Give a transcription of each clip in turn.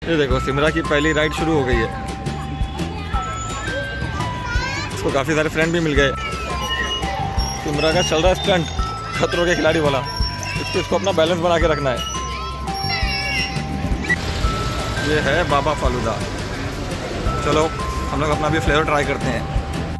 ये देखो सिमरा की पहली राइड शुरू हो गई है। इसको काफ़ी सारे फ्रेंड भी मिल गए। सिमरा का चल रहा है स्टंट, खतरों के खिलाड़ी वाला। इसको अपना बैलेंस बना के रखना है। ये है बाबा फालूदा। चलो हम लोग अपना भी फ्लेवर ट्राई करते हैं।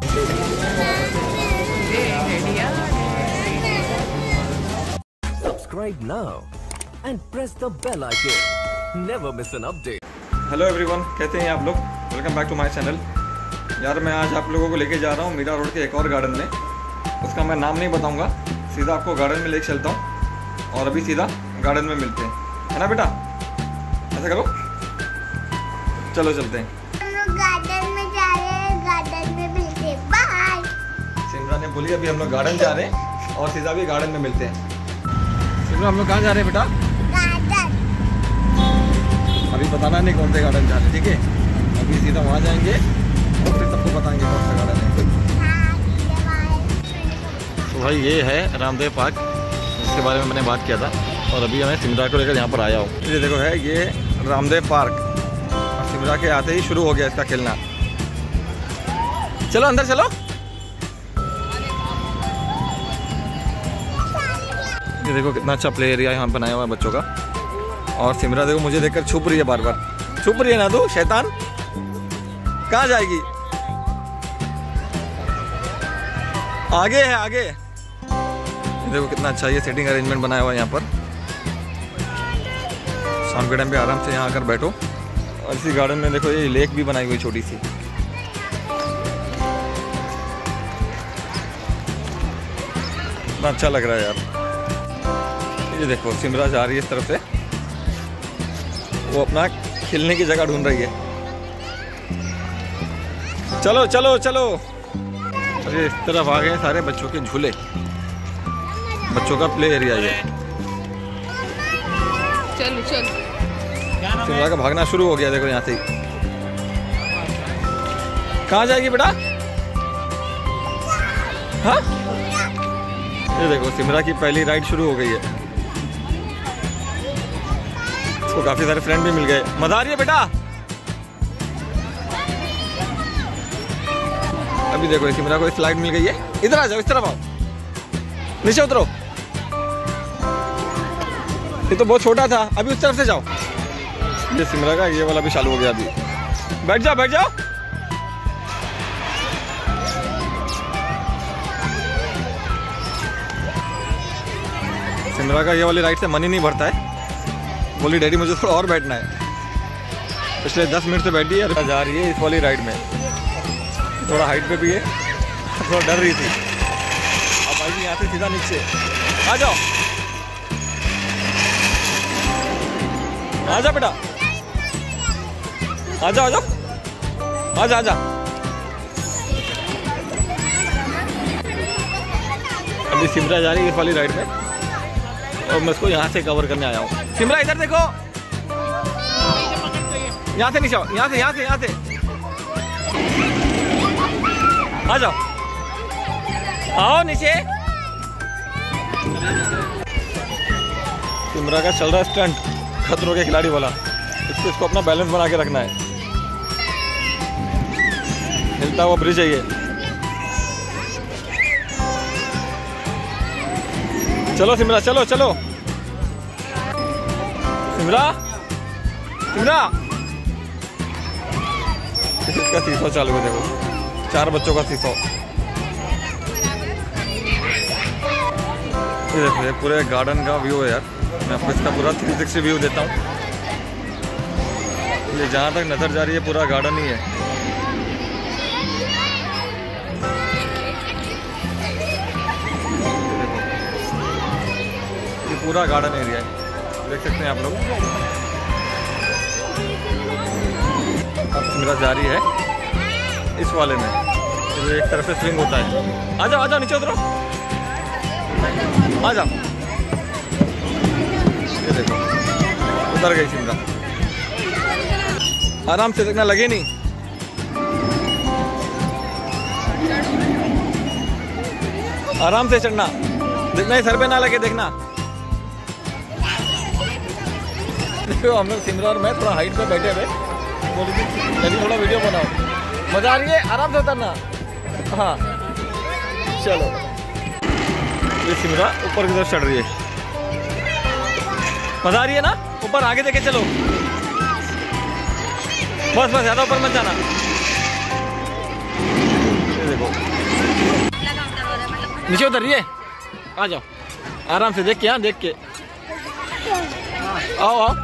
Subscribe now and press the bell icon. Never miss an update. Hello everyone, कैसे हैं आप लोग? Welcome back to my channel. यार मैं आज आप लोगों को लेके जा रहा हूँ मीरा रोड के एक और गार्डन में। उसका मैं नाम नहीं बताऊँगा, सीधा आपको गार्डन में लेके चलता हूँ और अभी सीधा गार्डन में मिलते हैं, है ना बेटा? ऐसा करो, चलो चलते हैं। हम लोग गार्डन में जा रहे हैं, गार्डन में मिलते हैं। बाय। सिमरा ने बोली अभी हम लोग गार्डन जा रहे हैं और सीधा भी गार्डन में मिलते हैं। सिमरा हम लोग कहाँ जा रहे हैं बेटा? गार्डन। अभी बताना नहीं कौन से गार्डन जा रहे हैं, ठीक है? अभी सीधा वहाँ जाएंगे और फिर सबको बताएंगे कौन सा गार्डन है। तो भाई ये है रामदेव पार्क, जिसके बारे में मैंने बात किया था और अभी मैं सिमरा को लेकर यहाँ पर आया हूँ। ये देखो है ये रामदेव पार्क और सिमरा के आते ही शुरू हो गया इसका खेलना। चलो अंदर चलो। ये देखो कितना अच्छा प्ले एरिया यहाँ बनाया हुआ है बच्चों का। और सिमरा देखो मुझे देखकर छुप रही है, बार बार छुप रही है ना तू शैतान, कहाँ जाएगी? आगे है आगे। देखो कितना अच्छा ये सेटिंग अरेंजमेंट बनाया हुआ है यहाँ पर। शाम के टाइम पे आराम से यहाँ आकर बैठो। और इसी गार्डन में देखो ये लेक भी बनाई हुई छोटी सी। कितना अच्छा लग रहा है यार। ये देखो सिमरा जा रही है इस तरफ से, वो अपना खेलने की जगह ढूंढ रही है। चलो चलो चलो। अरे इस तरफ आ गए सारे बच्चों के झूले, बच्चों का प्ले एरिया ये। चलो चलो। सिमरा का भागना शुरू हो गया, देखो यहाँ से ही। कहाँ जाएगी बेटा? हाँ ये देखो सिमरा की पहली राइड शुरू हो गई है। इसको काफी सारे फ्रेंड भी मिल गए। मजा आ रही है बेटा? अभी देखो सिमरा को स्लाइड मिल गई है। इधर आ जाओ, इस तरफ आओ, नीचे उतरो। ये तो बहुत छोटा था, अभी उस तरफ से जाओ। ये सिमरा का ये वाला भी चालू हो गया। अभी बैठ जाओ बैठ जाओ। सिमरा का ये वाली राइड से मन ही नहीं भरता है। बोली डैडी मुझे थोड़ा और बैठना है। पिछले 10 मिनट से बैठी है, जा रही है इस वाली राइड में। थोड़ा हाइट पे भी है, थोड़ा डर रही थी। अब आएगी यहाँ से सीधा नीचे। आ जाओ आ जा बेटा, आ जाओ आ जाओ, आ जा आ जा। अभी सिमरा जा रही है इस वाली राइड में और मैं इसको यहाँ से कवर करने आया हूँ। सिमरा इधर देखो, यहाँ से नीचे आओ, यहाँ से यहाँ से यहाँ से आ जाओ, आओ नीचे। सिमरा का चल रहा है स्टंट, खतरों के खिलाड़ी वाला। इसको अपना बैलेंस बना के रखना है। हिलता हुआ ब्रिज है ये। चलो सिमरा चलो चलो। सिमरा सिमरा इसका सीसो चालू है, देखो 4 बच्चों का सीसो। ये देखो ये पूरे गार्डन का व्यू है यार। मैं आपको इसका पूरा 360 व्यू देता हूँ। ये जहाँ तक नजर जा रही है पूरा गार्डन ही है। ये पूरा गार्डन एरिया है, देख सकते हैं आप लोग। अब सिमरा जा रही है इस वाले में, तो एक तरफ से स्विंग होता है। आ जाओ आ जाओ, नीचे उतरो, आ जाओ। ये देखो उतर गई सिमरा। आराम से देखना, लगे नहीं। आराम से चढ़ना, देखना ही सर पे ना लगे, देखना। तो हम लोग सिमरा और मैं थोड़ा हाइट पे बैठे हुए, बोली कि जल्दी थोड़ा वीडियो बनाओ। मज़ा आ रही है, आराम से उतरना। हाँ चलो, ये सिमरा ऊपर की तरफ चढ़ रही है। मज़ा आ रही है ना? ऊपर आगे देखे चलो, बस बस ज़्यादा ऊपर मत जाना। ये देखो नीचे उतर रही है, आ जाओ आराम से देख के, यहाँ देख के आओ आओ।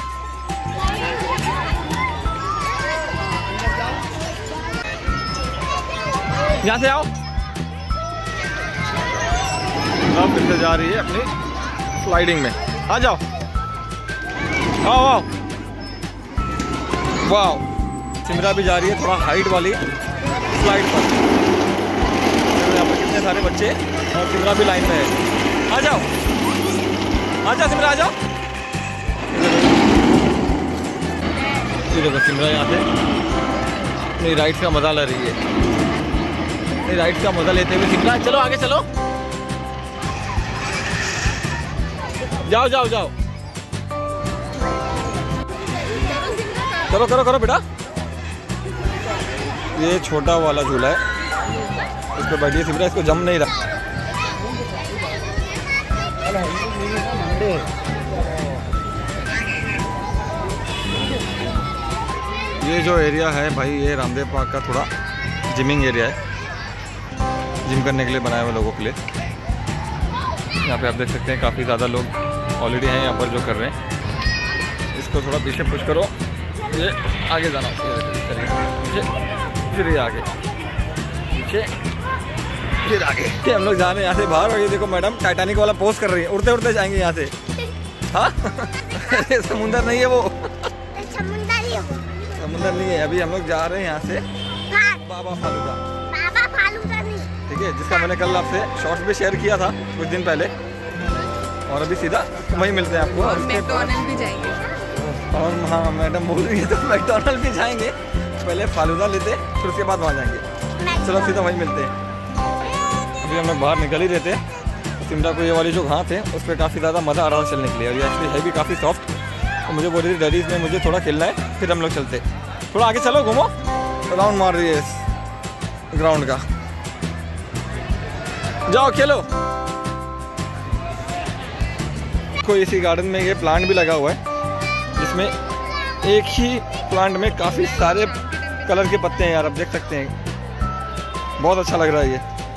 यहाँ से आओ। अब फिर से जा रही है अपनी स्लाइडिंग में, आ जाओ आओ आओ। वाह, सिमरा भी जा रही है थोड़ा हाइट वाली स्लाइड पर। यहाँ पर कितने सारे बच्चे और सिमरा भी लाइन में है। आ जाओ सिमरा आ जाओ। ये देखो सिमरा यहाँ से अपनी राइड्स का मजा ले रही है। राइड्स का मजा लेते हुए सिमरा, चलो आगे चलो, जाओ जाओ जाओ, करो करो करो बेटा। ये छोटा वाला झूला है, इस पर बैठिए सिमरा, इसको जम नहीं रहा। ये जो एरिया है भाई, ये रामदेव पार्क का थोड़ा जिमिंग एरिया है, जिम करने के लिए बनाए हुए लोगों के लिए। यहाँ पे आप देख सकते हैं काफ़ी ज़्यादा लोग ऑलरेडी हैं यहाँ पर जो कर रहे हैं। इसको थोड़ा पीछे पुश करो, ये आगे जाना, पीछे फिर ये आगे, पीछे फिर आगे। हम लोग जा रहे हैं यहाँ से बाहर। और ये देखो मैडम टाइटैनिक वाला पोज कर रही है, उड़ते उड़ते जाएंगे यहाँ से। हाँ समुंदर नहीं है वो, समुंदर नहीं है। अभी हम लोग जा रहे हैं यहाँ से बाबा फालूदा। ठीक है, जिसका मैंने कल आपसे शॉर्ट्स भी शेयर किया था कुछ दिन पहले। और अभी सीधा वहीं मिलते हैं आपको। और मैकडॉनल्ड भी जाएंगे। और हाँ मैडम बोल रही है तो मैकडॉनल्ड भी जाएंगे, पहले फालूदा लेते फिर उसके बाद वहाँ जाएंगे। चलो सीधा वहीं मिलते हैं। अभी हम लोग बाहर निकल ही रहे थे, सिमरा को ये वाली जो घास है उस पर काफ़ी ज़्यादा मज़ा आ रहा था चलने के लिए। और ये एक्चुअली है भी काफ़ी सॉफ्ट। तो मुझे बोल रही थी डैडी इसमें मुझे थोड़ा खेलना है, फिर हम लोग चलते। थोड़ा आगे चलो, घूमो, राउंड मार रही है इस ग्राउंड का, जाओ खेलो। कोई इसी गार्डन में ये प्लांट भी लगा हुआ है, जिसमें एक ही प्लांट में काफ़ी सारे कलर के पत्ते हैं यार, आप देख सकते हैं, बहुत अच्छा लग रहा है ये।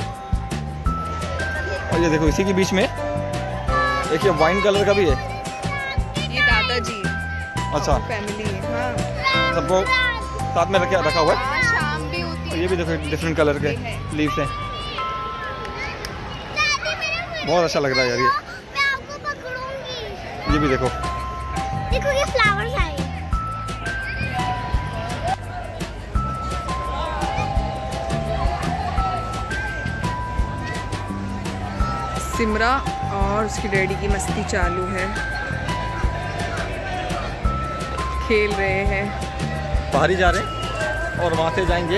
और ये देखो इसी के बीच में एक ये वाइन कलर का भी है। ये दादाजी अच्छा फैमिली है। हाँ। सबको साथ में रखा हुआ है। शाम भी होती और ये भी देखो डिफरेंट कलर के लीव्स हैं, बहुत अच्छा लग रहा है यार ये। मैं आपको पकड़ूंगी। ये भी देखो, देखो ये फ्लावर्स आए। सिमरा और उसकी डैडी की मस्ती चालू है, खेल रहे हैं। बाहर ही जा रहे हैं और वहाँ से जाएंगे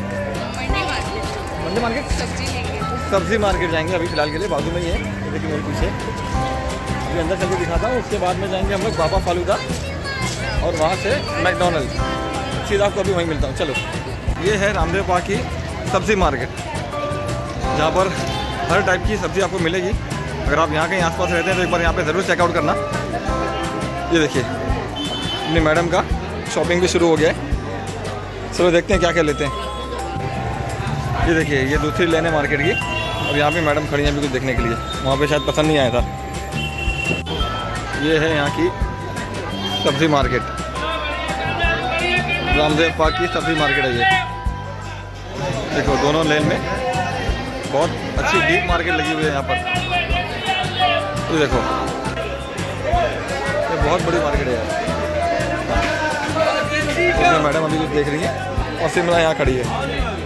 मंडी मार्केट, सब्जी लेंगे। सब्जी मार्केट जाएंगे अभी फ़िलहाल के लिए, बाजू में ही है, देखिए मेरे पीछे। अभी अंदर चल के दिखाता हूँ, उसके बाद में जाएंगे हम लोग बाबा फालूदा और वहाँ से मैकडॉनल्ड। सीधा आपको अभी वहीं मिलता हूँ, चलो। ये है रामदेव पार्क की सब्ज़ी मार्केट, जहाँ पर हर टाइप की सब्ज़ी आपको मिलेगी। अगर आप यहाँ कहीं आसपास रहते हैं तो एक बार यहाँ पे ज़रूर चेकआउट करना। ये देखिए अपनी मैडम का शॉपिंग भी शुरू हो गया है। चलो देखते हैं क्या क्या लेते हैं। ये देखिए ये दूसरी लेन है मार्केट की, और यहाँ पे मैडम खड़ी हैं अभी कुछ देखने के लिए, वहाँ पे शायद पसंद नहीं आया था। ये है यहाँ की सब्ज़ी मार्केट, रामदेव पार्क की सब्ज़ी मार्केट है ये। देखो दोनों लेन में बहुत अच्छी डीप मार्केट लगी हुई है यहाँ पर। ये देखो ये बहुत बड़ी मार्केट है यार। मैडम अभी कुछ देख रही हैं और सिमरा यहाँ खड़ी है।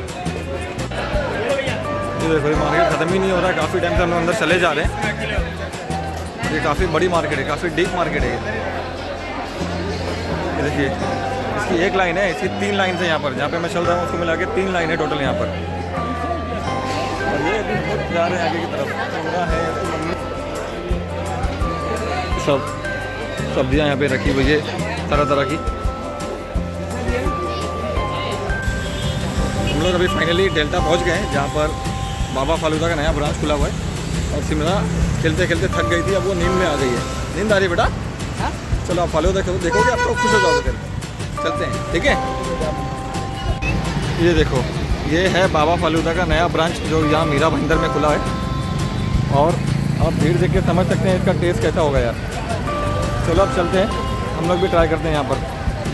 ये देखो ये मार्केट ख़त्म ही नहीं हो रहा है, काफ़ी टाइम से हम लोग अंदर चले जा रहे हैं। ये काफ़ी बड़ी मार्केट है, काफ़ी डीप मार्केट है ये देखिए इसकी एक लाइन है, इसकी 3 लाइन है यहाँ पर। जहाँ पे मैं चल रहा हूँ उसको मिला के 3 लाइन है टोटल यहाँ पर। और ये अभी खुद जा रहे हैं आगे की तरफ, सिमरा है, सब सब्जियां यहाँ पे रखी हुई है तरह तरह की। हम लोग अभी फाइनली डेल्टा पहुँच गए हैं, जहाँ पर बाबा फालूदा का नया ब्रांच खुला हुआ है। और सिमरा खेलते खेलते थक गई थी, अब वो नींद में आ गई है। नींद आ रही है बेटा? चलो आप फालूदा देखोगे, आप तो खुश हो जाओगे। फिर चलते हैं, ठीक है। ये देखो, ये है बाबा फालूदा का नया ब्रांच जो यहाँ मीरा भाईंदर में खुला है। और आप भीड़ देख के समझ सकते हैं इसका टेस्ट कैसा होगा यार। चलो अब चलते हैं, हम लोग भी ट्राई करते हैं यहाँ पर।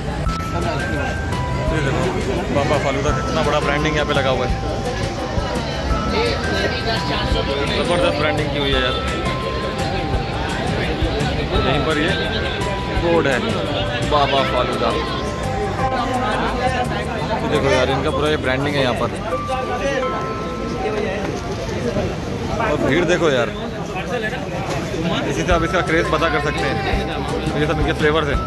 ये देखो बाबा फालूदा का कितना बड़ा ब्रांडिंग यहाँ पे लगा हुआ है। ज़बरदस्त ब्रांडिंग की हुई है यार। यहीं पर ये बोर्ड है बाबा फालूदा। तो देखो यार, इनका पूरा ये ब्रांडिंग है यहाँ पर। और भीड़ देखो यार, इसी से आप इसका क्रेज़ पता कर सकते हैं। ये सब इनके फ्लेवर्स हैं।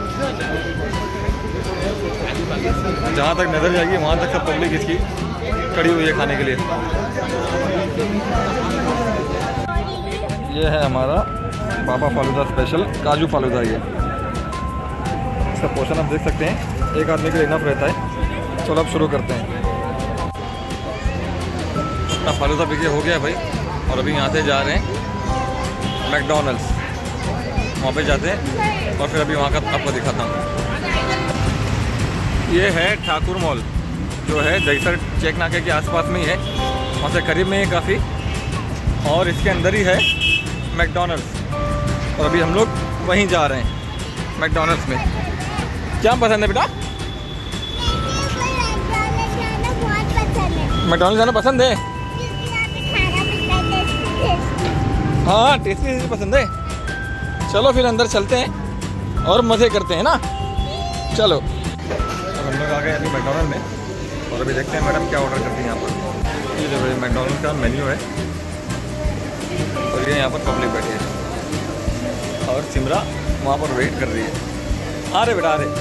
जहाँ तक नज़र जाएगी वहाँ तक सब पब्लिक इसकी खड़ी हुई है खाने के लिए। ये है हमारा बाबा फालूदा स्पेशल काजू फालूदा। ये इसका पोर्शन आप देख सकते हैं, एक आदमी के लिए इनफ रहता है। चलो अब शुरू करते हैं। अपना फालूदा पीके हो गया भाई, और अभी यहाँ से जा रहे हैं मैकडॉनल्ड्स। वहाँ पे जाते हैं और फिर अभी वहाँ का आपको दिखाता हूँ। ये है ठाकुर मॉल, जो है जयसर चेक नाके के आसपास में ही है, वहाँ से करीब में ही काफ़ी। और इसके अंदर ही है मैकडॉनल्ड्स, और अभी हम लोग वहीं जा रहे हैं मैकडॉनल्ड्स में। क्या पसंद है बेटा? मैकडॉनल्ड्स जाना पसंद है? हाँ, टेस्टी पसंद है। चलो फिर अंदर चलते हैं और मज़े करते हैं ना। चलो, हम लोग आ गए अभी मैकडॉनल्ड में, और अभी देखते हैं मैडम क्या ऑर्डर करती हैं यहाँ पर। ये देखो, मैकडॉनल्ड का मेन्यू है, और ये यहाँ पर पब्लिक बैठी है, और सिमरा वहाँ पर वेट कर रही है। आ रहे बेटा, आ रहे।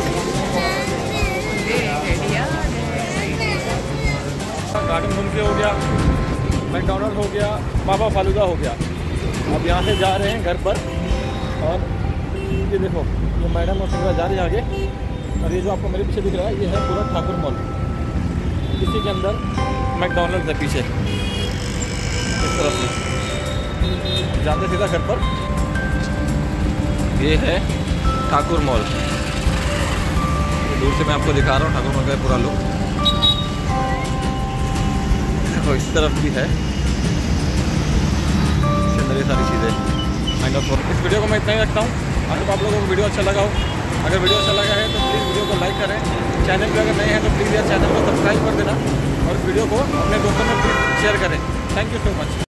गार्डन घूम के हो गया, मैकडॉनल्ड हो गया, बाबा फालूदा हो गया। अब यहाँ से जा रहे हैं घर पर। और ये देखो, ये मैडम और सिमरा जा रही है आगे, और ये जो आपको मेरे पीछे दिख रहा है, ये है पूरा ठाकुर मॉल। इसी के अंदर मैकडॉनल्ड्स है पीछे इस तरफ से। जाते सीधा घर पर। ये है ठाकुर मॉल। दूर से मैं आपको दिखा रहा हूँ ठाकुर मॉल का पूरा लुक। देखो इस तरफ भी है, इसके अंदर ये सारी चीज़ें। इस वीडियो को मैं इतना ही रखता हूँ। अगर आप लोगों को वीडियो अच्छा लगा हो, अगर वीडियो अच्छा लगा है तो प्लीज़ वीडियो को लाइक करें। चैनल पे अगर नए हैं तो प्लीज़ यार चैनल को सब्सक्राइब कर देना, और इस वीडियो को अपने दोस्तों में प्लीज़ शेयर करें। Thank you so much.